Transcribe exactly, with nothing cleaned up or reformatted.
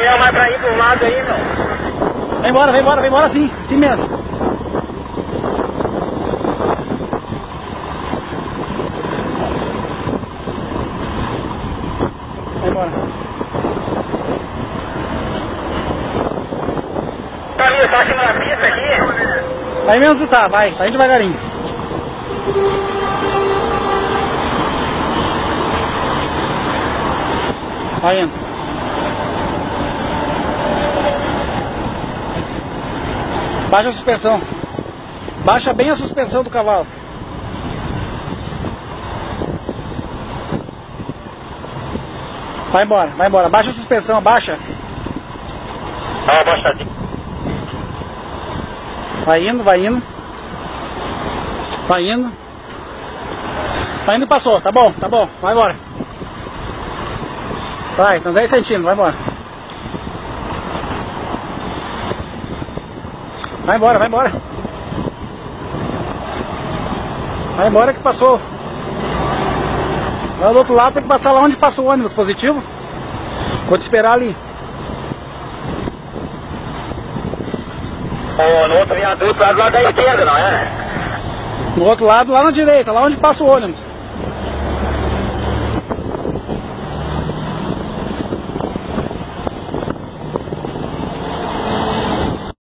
caminhão mais pra ir pro lado aí, meu. Vai embora, vai embora, vai embora sim, assim mesmo. Vai embora. Caminho, tá aqui na pista aqui. Vai mesmo tu tá, vai, vai devagarinho. Vai indo. Baixa a suspensão. Baixa bem a suspensão do cavalo. Vai embora, vai embora. Baixa a suspensão, abaixa. Tá abaixadinho. Vai indo, vai indo. Vai indo. Vai indo e passou, tá bom, tá bom, vai embora. Vai, então dez centímetros, vai embora. Vai embora, vai embora. Vai embora que passou. Lá do outro lado tem que passar lá onde passa o ônibus positivo. Vou te esperar ali. Oh, no outro viaduto lá do lado da esquerda, não é? No outro lado, lá na direita, lá onde passa o ônibus.